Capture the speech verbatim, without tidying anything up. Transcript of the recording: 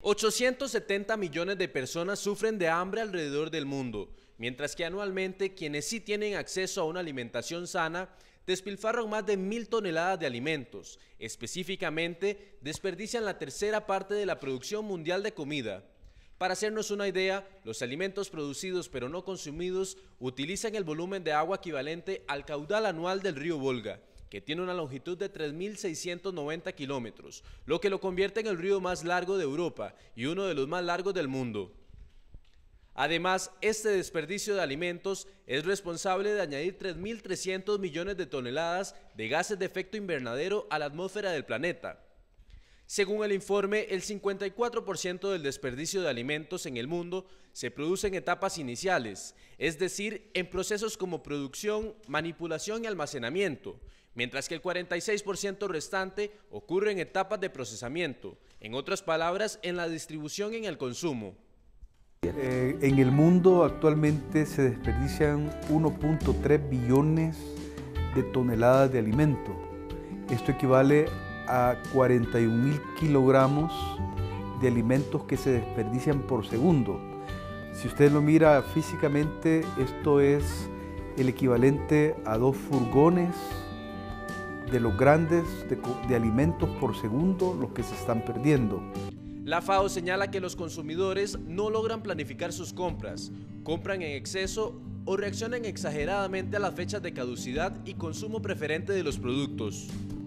ochocientos setenta millones de personas sufren de hambre alrededor del mundo, mientras que anualmente quienes sí tienen acceso a una alimentación sana despilfarran más de mil toneladas de alimentos. Específicamente, desperdician la tercera parte de la producción mundial de comida. Para hacernos una idea, los alimentos producidos pero no consumidos utilizan el volumen de agua equivalente al caudal anual del río Volga, que tiene una longitud de tres mil seiscientos noventa kilómetros, lo que lo convierte en el río más largo de Europa y uno de los más largos del mundo. Además, este desperdicio de alimentos es responsable de añadir tres mil trescientos millones de toneladas de gases de efecto invernadero a la atmósfera del planeta. Según el informe, el cincuenta y cuatro por ciento del desperdicio de alimentos en el mundo se produce en etapas iniciales, es decir, en procesos como producción, manipulación y almacenamiento, mientras que el cuarenta y seis por ciento restante ocurre en etapas de procesamiento, en otras palabras, en la distribución y en el consumo. Eh, en el mundo actualmente se desperdician uno punto tres billones de toneladas de alimento. Esto equivale a cuarenta y un mil kilogramos de alimentos que se desperdician por segundo. Si usted lo mira físicamente, esto es el equivalente a dos furgones de los grandes de, de alimentos por segundo, los que se están perdiendo. La FAO señala que los consumidores no logran planificar sus compras, compran en exceso o reaccionan exageradamente a las fechas de caducidad y consumo preferente de los productos.